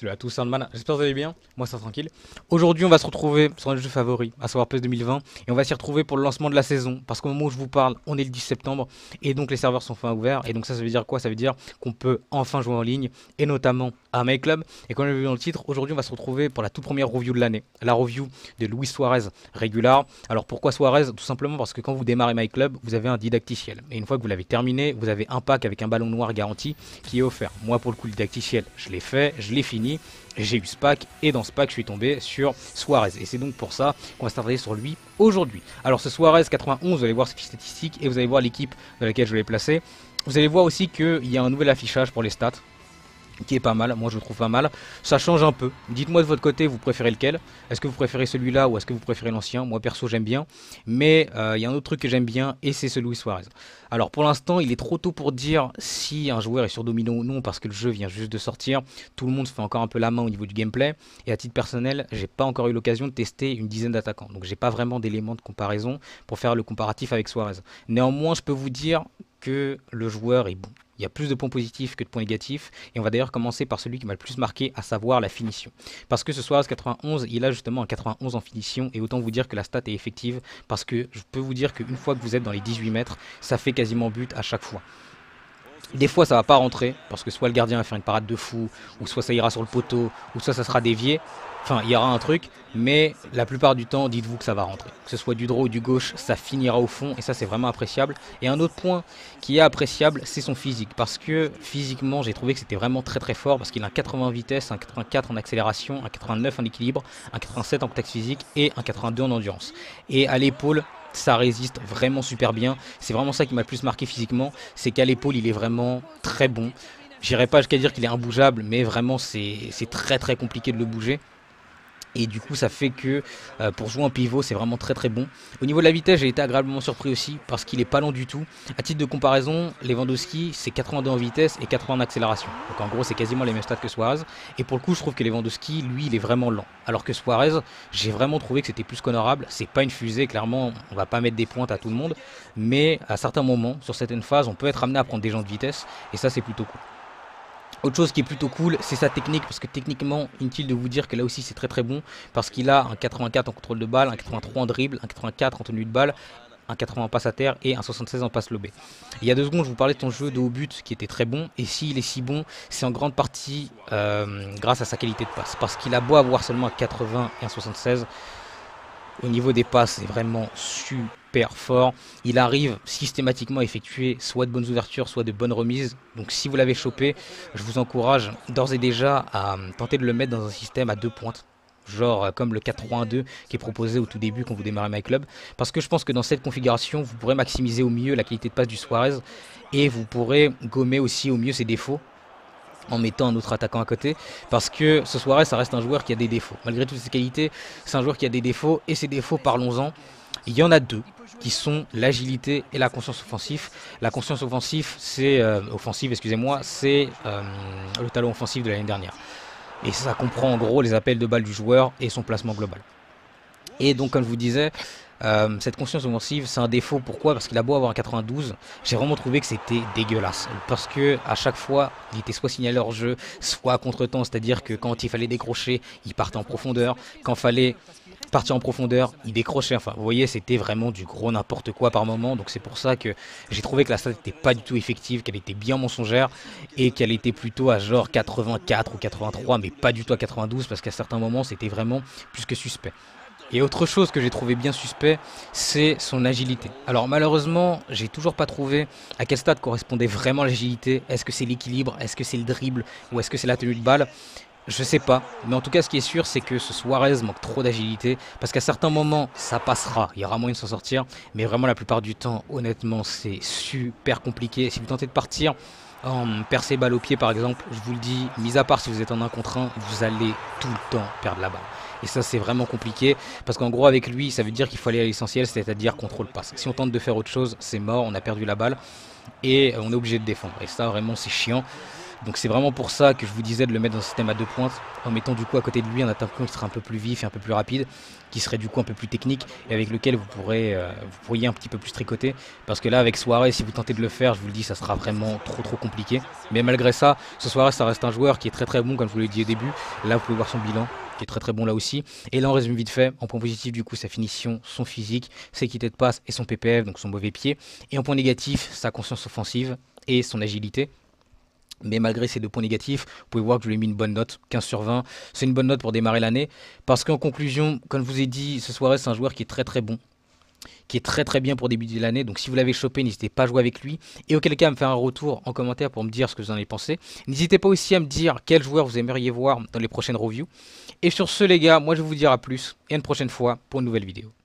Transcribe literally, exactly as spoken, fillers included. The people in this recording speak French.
Salut à tous, Sandman, j'espère que vous allez bien, moi ça tranquille. Aujourd'hui on va se retrouver sur un jeu favori, à savoir PES deux mille vingt, et on va s'y retrouver pour le lancement de la saison, parce qu'au moment où je vous parle, on est le dix septembre, et donc les serveurs sont enfin ouverts, et donc ça ça veut dire quoi? Ça veut dire qu'on peut enfin jouer en ligne, et notamment à MyClub, et comme je l'ai vu dans le titre, aujourd'hui on va se retrouver pour la toute première review de l'année, la review de Luis Suarez Regular. Alors pourquoi Suarez? Tout simplement parce que quand vous démarrez MyClub, vous avez un didacticiel, et une fois que vous l'avez terminé, vous avez un pack avec un ballon noir garanti qui est offert. Moi pour le coup le didacticiel, je l'ai fait, je l'ai fini, j'ai eu ce pack et dans ce pack je suis tombé sur Suarez et c'est donc pour ça qu'on va s'attarder sur lui aujourd'hui. Alors ce Suarez quatre-vingt-onze, vous allez voir ses statistiques et vous allez voir l'équipe dans laquelle je l'ai placé. Vous allez voir aussi qu'il y a un nouvel affichage pour les stats qui est pas mal, moi je le trouve pas mal, ça change un peu, dites-moi de votre côté vous préférez lequel, est-ce que vous préférez celui-là ou est-ce que vous préférez l'ancien? Moi perso j'aime bien, mais il euh, y a un autre truc que j'aime bien et c'est ce Luis Suarez. Alors pour l'instant il est trop tôt pour dire si un joueur est surdominant ou non parce que le jeu vient juste de sortir, tout le monde se fait encore un peu la main au niveau du gameplay et à titre personnel j'ai pas encore eu l'occasion de tester une dizaine d'attaquants, donc j'ai pas vraiment d'éléments de comparaison pour faire le comparatif avec Suarez. Néanmoins je peux vous dire que le joueur est bon. Il y a plus de points positifs que de points négatifs et on va d'ailleurs commencer par celui qui m'a le plus marqué, à savoir la finition. Parce que ce Suarez quatre-vingt-onze, il a justement un quatre-vingt-onze en finition et autant vous dire que la stat est effective parce que je peux vous dire qu'une fois que vous êtes dans les dix-huit mètres, ça fait quasiment but à chaque fois. Des fois ça va pas rentrer parce que soit le gardien va faire une parade de fou ou soit ça ira sur le poteau ou soit ça sera dévié. Enfin, il y aura un truc, mais la plupart du temps, dites-vous que ça va rentrer. Que ce soit du droit ou du gauche, ça finira au fond, et ça, c'est vraiment appréciable. Et un autre point qui est appréciable, c'est son physique. Parce que, physiquement, j'ai trouvé que c'était vraiment très très fort, parce qu'il a un quatre-vingts en vitesse, un quatre-vingt-quatre en accélération, un quatre-vingt-neuf en équilibre, un quatre-vingt-sept en contact physique, et un quatre-vingt-deux en endurance. Et à l'épaule, ça résiste vraiment super bien. C'est vraiment ça qui m'a le plus marqué physiquement, c'est qu'à l'épaule, il est vraiment très bon. J'irai pas jusqu'à dire qu'il est imbougeable, mais vraiment, c'est très très compliqué de le bouger. Et du coup ça fait que euh, pour jouer en pivot c'est vraiment très très bon. Au niveau de la vitesse j'ai été agréablement surpris aussi parce qu'il est pas lent du tout. À titre de comparaison, Lewandowski c'est quatre-vingt-deux en vitesse et quatre-vingts en accélération. Donc en gros c'est quasiment les mêmes stats que Suarez. Et pour le coup je trouve que Lewandowski lui il est vraiment lent. Alors que Suarez j'ai vraiment trouvé que c'était plus qu'honorable. C'est pas une fusée, clairement on va pas mettre des pointes à tout le monde. Mais à certains moments, sur certaines phases, on peut être amené à prendre des gens de vitesse. Et ça c'est plutôt cool. Autre chose qui est plutôt cool, c'est sa technique, parce que techniquement, inutile de vous dire que là aussi c'est très très bon, parce qu'il a un quatre-vingt-quatre en contrôle de balle, un quatre-vingt-trois en dribble, un quatre-vingt-quatre en tenue de balle, un quatre-vingts en passe à terre et un soixante-seize en passe lobée. Il y a deux secondes, je vous parlais de son jeu de haut but qui était très bon, et s'il est si bon, c'est en grande partie euh, grâce à sa qualité de passe, parce qu'il a beau avoir seulement un quatre-vingts et un soixante-seize, au niveau des passes, c'est vraiment super fort. Il arrive systématiquement à effectuer soit de bonnes ouvertures, soit de bonnes remises. Donc si vous l'avez chopé, je vous encourage d'ores et déjà à tenter de le mettre dans un système à deux pointes. Genre comme le quatre trois un deux qui est proposé au tout début quand vous démarrez MyClub. Parce que je pense que dans cette configuration, vous pourrez maximiser au mieux la qualité de passe du Suarez. Et vous pourrez gommer aussi au mieux ses défauts en mettant un autre attaquant à côté, parce que ce Suarez ça reste un joueur qui a des défauts, malgré toutes ses qualités c'est un joueur qui a des défauts, et ces défauts, parlons-en, il y en a deux qui sont l'agilité et la conscience offensive. La conscience offensive c'est euh, offensive excusez-moi c'est euh, le talent offensif de l'année dernière, et ça comprend en gros les appels de balles du joueur et son placement global. Et donc comme je vous disais, Euh, cette conscience offensive c'est un défaut. Pourquoi? Parce qu'il a beau avoir un quatre-vingt-douze, j'ai vraiment trouvé que c'était dégueulasse, parce que à chaque fois il était soit signalé hors jeu, soit à contre-temps, c'est à dire que quand il fallait décrocher il partait en profondeur, quand il fallait partir en profondeur il décrochait, enfin vous voyez c'était vraiment du gros n'importe quoi par moment. Donc c'est pour ça que j'ai trouvé que la stat n'était pas du tout effective, qu'elle était bien mensongère et qu'elle était plutôt à genre quatre-vingt-quatre ou quatre-vingt-trois, mais pas du tout à quatre-vingt-douze, parce qu'à certains moments c'était vraiment plus que suspect. Et autre chose que j'ai trouvé bien suspect, c'est son agilité. Alors malheureusement, j'ai toujours pas trouvé à quel stade correspondait vraiment l'agilité. Est-ce que c'est l'équilibre? Est-ce que c'est le dribble? Ou est-ce que c'est la tenue de balle? Je sais pas. Mais en tout cas, ce qui est sûr, c'est que ce Suarez manque trop d'agilité. Parce qu'à certains moments, ça passera. Il y aura moyen de s'en sortir. Mais vraiment, la plupart du temps, honnêtement, c'est super compliqué. Si vous tentez de partir en percée balle au pied, par exemple, je vous le dis, mis à part si vous êtes en un contre un, vous allez tout le temps perdre la balle. Et ça c'est vraiment compliqué, parce qu'en gros avec lui ça veut dire qu'il faut aller à l'essentiel, c'est-à-dire contrôle passe. Si on tente de faire autre chose, c'est mort, on a perdu la balle et on est obligé de défendre. Et ça vraiment c'est chiant. Donc c'est vraiment pour ça que je vous disais de le mettre dans un système à deux pointes, en mettant du coup à côté de lui un attaquant qui serait un peu plus vif et un peu plus rapide, qui serait du coup un peu plus technique, et avec lequel vous pourrez euh, vous pourriez un petit peu plus tricoter. Parce que là avec Suarez, si vous tentez de le faire, je vous le dis, ça sera vraiment trop trop compliqué. Mais malgré ça, ce Suarez, ça reste un joueur qui est très très bon, comme je vous l'ai dit au début. Là vous pouvez voir son bilan, qui est très très bon là aussi. Et là on résume vite fait, en point positif du coup sa finition, son physique, ses qualités de passe et son P P F, donc son mauvais pied. Et en point négatif, sa conscience offensive et son agilité. Mais malgré ces deux points négatifs, vous pouvez voir que je lui ai mis une bonne note, quinze sur vingt. C'est une bonne note pour démarrer l'année. Parce qu'en conclusion, comme je vous ai dit, ce Suarez, c'est un joueur qui est très très bon, qui est très très bien pour débuter l'année. Donc si vous l'avez chopé, n'hésitez pas à jouer avec lui. Et auquel cas à me faire un retour en commentaire pour me dire ce que vous en avez pensé. N'hésitez pas aussi à me dire quel joueur vous aimeriez voir dans les prochaines reviews. Et sur ce les gars, moi je vais vous dire à plus et à une prochaine fois pour une nouvelle vidéo.